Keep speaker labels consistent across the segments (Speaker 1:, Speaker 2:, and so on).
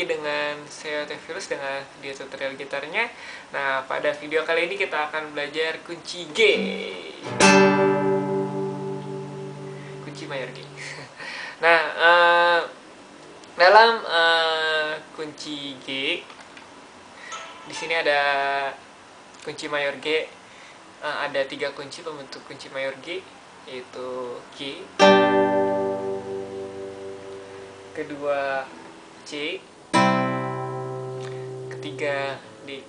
Speaker 1: lagi dengan saya Tevirus dengan video tutorial gitarnya. Nah, pada video kali ini kita akan belajar kunci G, kunci mayor G. Nah, dalam kunci G, di sini ada kunci mayor G. Ada 3 kunci pembentuk kunci mayor G, yaitu G, kedua C, ketiga D.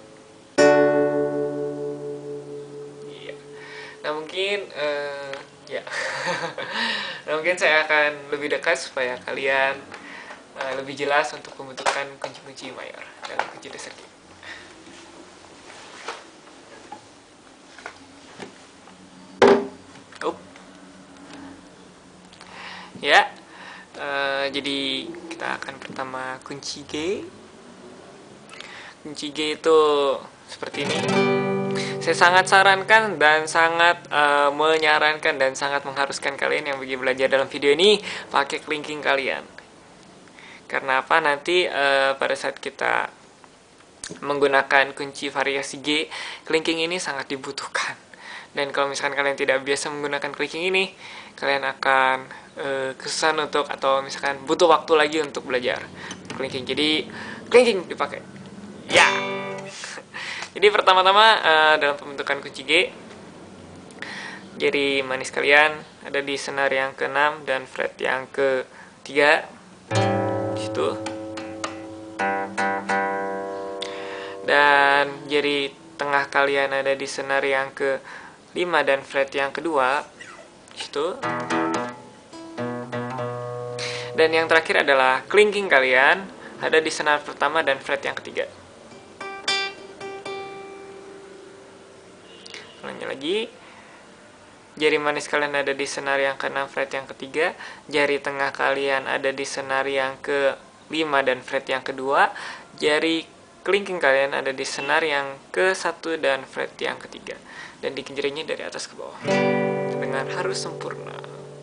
Speaker 1: Iya. Nah mungkin ya. Nah mungkin saya akan lebih dekat supaya kalian lebih jelas untuk pembentukan kunci-kunci mayor dalam kunci dasar G. Ya. Jadi kita akan pertama kunci G. Kunci G itu seperti ini. Saya sangat sarankan dan sangat menyarankan dan sangat mengharuskan kalian yang bagi belajar dalam video ini pakai kelingking kalian. Karena apa? Nanti pada saat kita menggunakan kunci variasi G, kelingking ini sangat dibutuhkan. Dan kalau misalkan kalian tidak biasa menggunakan kelingking ini, kalian akan kesusahan untuk, atau misalkan butuh waktu lagi untuk belajar kelingking. Jadi kelingking dipakai. Ya. Jadi pertama-tama dalam pembentukan kunci G, jari manis kalian ada di senar yang ke-6 dan fret yang ke-3 di situ. Dan jari tengah kalian ada di senar yang ke-5 dan fret yang kedua di situ. Dan yang terakhir adalah kelingking kalian ada di senar pertama dan fret yang ketiga. Ulangi lagi. Jari manis kalian ada di senar yang ke-6 fret yang ketiga. Jari tengah kalian ada di senar yang ke-5 dan fret yang kedua. Jari kelingking kalian ada di senar yang ke-1 dan fret yang ketiga. Dan dikenjerinya dari atas ke bawah dengan harus sempurna.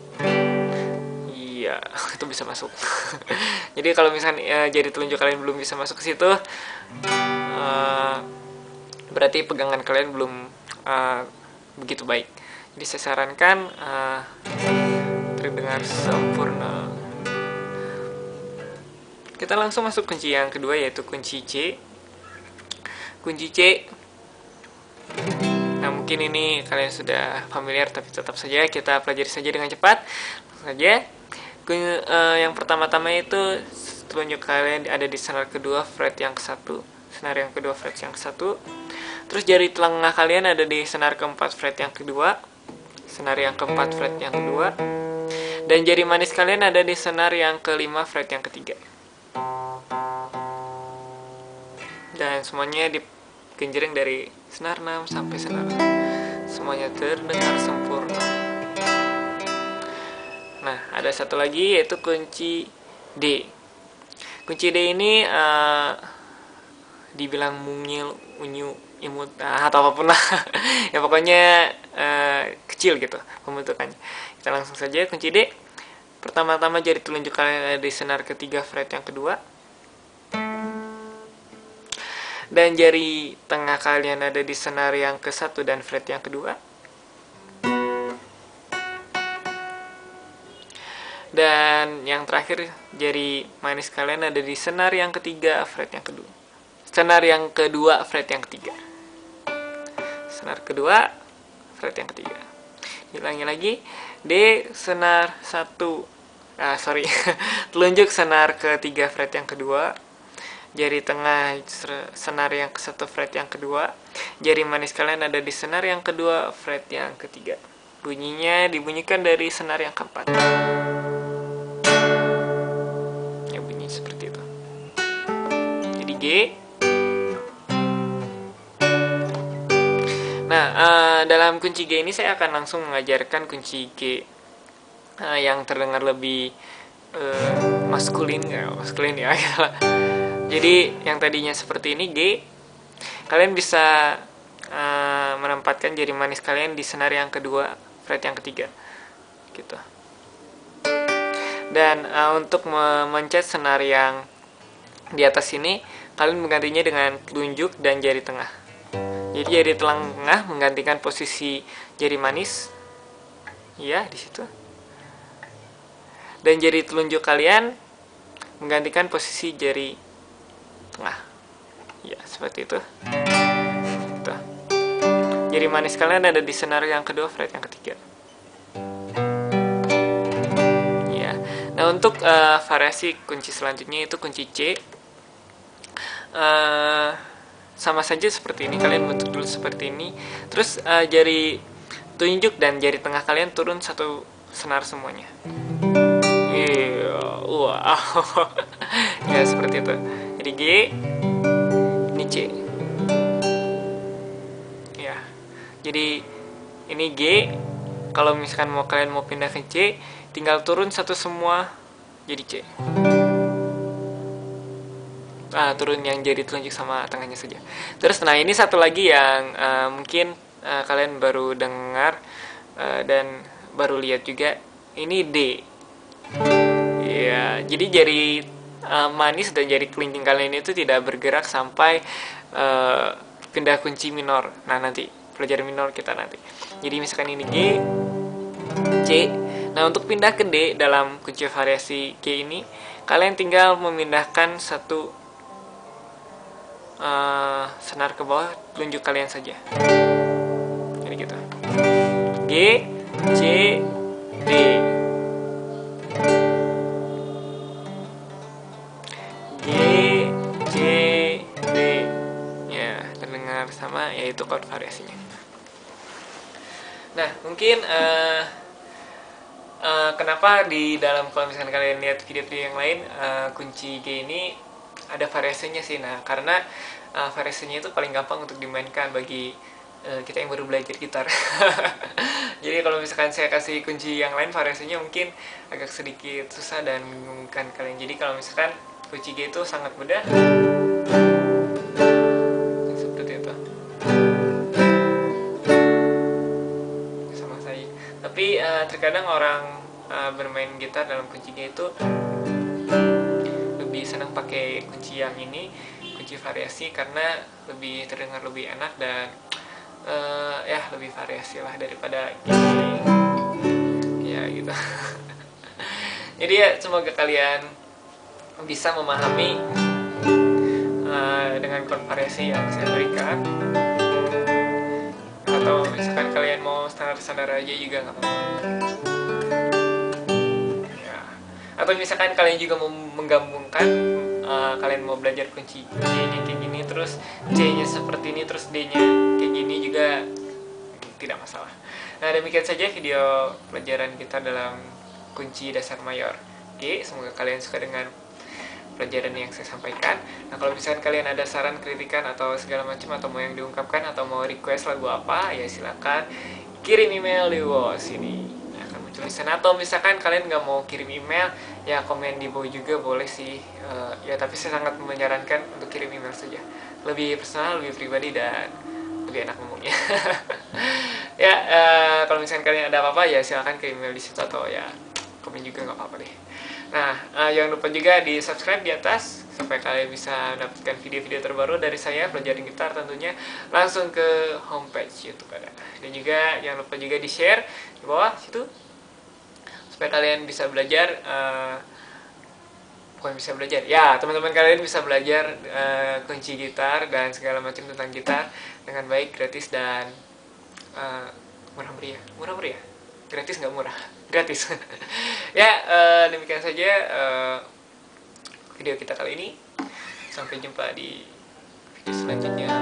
Speaker 1: Iya, itu bisa masuk. Jadi kalau misalnya jari telunjuk kalian belum bisa masuk ke situ, berarti pegangan kalian belum begitu baik. Jadi saya sarankan terdengar sempurna. Kita langsung masuk kunci yang kedua, yaitu kunci C. Kunci C, nah mungkin ini kalian sudah familiar, tapi tetap saja kita pelajari saja dengan cepat. Langsung saja. Yang pertama-tama itu telunjuk kalian ada di senar kedua fret yang ke-1, senar yang kedua fret yang ke-1. Terus jari tengah kalian ada di senar keempat fret yang kedua, senar yang keempat fret yang kedua, dan jari manis kalian ada di senar yang kelima fret yang ketiga. Dan semuanya digenjreng dari senar 6 sampai senar 6. Semuanya terdengar sempurna. Nah, ada satu lagi yaitu kunci D. Kunci D ini dibilang mungil, unyu, imut, atau apapun lah. Ya pokoknya kecil gitu pembentukannya. Kita langsung saja kunci D. Pertama-tama jari telunjuk kalian ada di senar ketiga fret yang kedua. Dan jari tengah kalian ada di senar yang ke-1 dan fret yang kedua. Dan yang terakhir, jari manis kalian ada di senar yang ketiga fret yang kedua. Senar yang kedua fret yang ketiga. Senar kedua fret yang ketiga. Diulangi lagi. D senar 1. Telunjuk senar ketiga fret yang kedua. Jari tengah senar yang ke-1 fret yang kedua. Jari manis kalian ada di senar yang kedua fret yang ketiga. Bunyinya dibunyikan dari senar yang keempat. Ya bunyi seperti itu. Jadi G. Nah, dalam kunci G ini saya akan langsung mengajarkan kunci G yang terdengar lebih maskulin ya. Jadi yang tadinya seperti ini G, kalian bisa menempatkan jari manis kalian di senar yang kedua fret yang ketiga gitu. Dan untuk memencet senar yang di atas sini kalian menggantinya dengan telunjuk dan jari tengah. Jadi jari tengah menggantikan posisi jari manis, ya di situ. Dan jari telunjuk kalian menggantikan posisi jari tengah, ya seperti itu. Tuh. Jari manis kalian ada di senar yang kedua, fret yang ketiga. Ya. Nah untuk variasi kunci selanjutnya itu kunci C. Sama saja seperti ini, kalian bentuk dulu seperti ini. Terus jari tunjuk dan jari tengah kalian turun satu senar semuanya. Wow. Ya seperti itu. Jadi G, ini C. Ya. Jadi ini G. Kalau misalkan kalian mau pindah ke C, tinggal turun satu semua jadi C. Turun yang jari telunjuk sama tangannya saja. Terus nah ini satu lagi yang mungkin kalian baru dengar dan baru lihat juga, ini D. Ya, jadi jari manis dan jari kelingking kalian itu tidak bergerak sampai pindah kunci minor. Nah nanti pelajaran minor kita nanti. Jadi misalkan ini G, C. Nah untuk pindah ke D dalam kunci variasi G ini, kalian tinggal memindahkan satu senar ke bawah telunjuk kalian saja. Jadi gitu. G, C, D. G, C, D. Ya, terdengar sama, yaitu chord variasinya. Nah, mungkin kenapa di dalam, kalau misalkan kalian lihat video-video yang lain, kunci G ini ada variasinya sih. Nah, karena variasinya itu paling gampang untuk dimainkan bagi kita yang baru belajar gitar. Jadi kalau misalkan saya kasih kunci yang lain, variasinya mungkin agak sedikit susah dan membingungkan kalian. Jadi kalau misalkan kunci G itu sangat mudah, seperti itu. Sama saya. Tapi terkadang orang bermain gitar dalam kunci G itu lebih senang pakai kunci yang ini, kunci variasi, karena lebih terdengar lebih enak dan ya lebih variasi lah daripada gini. Ya gitu. Jadi ya semoga kalian bisa memahami dengan chord variasi yang saya berikan. Atau misalkan kalian mau standar-standar aja juga nggak apa-apa. Atau misalkan kalian juga mau menggabungkan, kalian mau belajar kunci G-nya kayak gini, terus C-nya seperti ini, terus D-nya kayak gini juga tidak masalah. Nah demikian saja video pelajaran kita dalam kunci dasar mayor G. Semoga kalian suka dengan pelajaran yang saya sampaikan. Nah kalau misalkan kalian ada saran, kritikan, atau segala macam, atau mau yang diungkapkan, atau mau request lagu apa, ya silakan kirim email di bawah sini. Tulisan, atau misalkan kalian nggak mau kirim email, ya komen di bawah juga boleh sih. Ya tapi saya sangat menyarankan untuk kirim email saja, lebih personal, lebih pribadi, dan lebih enak ngomongnya. Ya kalau misalkan kalian ada apa-apa, ya silakan kirim email di situ, atau ya komen juga nggak apa-apa deh. Nah jangan lupa juga di subscribe di atas supaya kalian bisa mendapatkan video-video terbaru dari saya pelajaran gitar, tentunya langsung ke homepage YouTube ada. Dan juga jangan lupa juga di share di bawah situ supaya kalian bisa belajar, bukan bisa belajar ya, teman-teman kalian bisa belajar kunci gitar dan segala macam tentang gitar dengan baik, gratis, dan murah meriah. Gratis nggak murah, gratis. Ya demikian saja video kita kali ini. Sampai jumpa di video selanjutnya.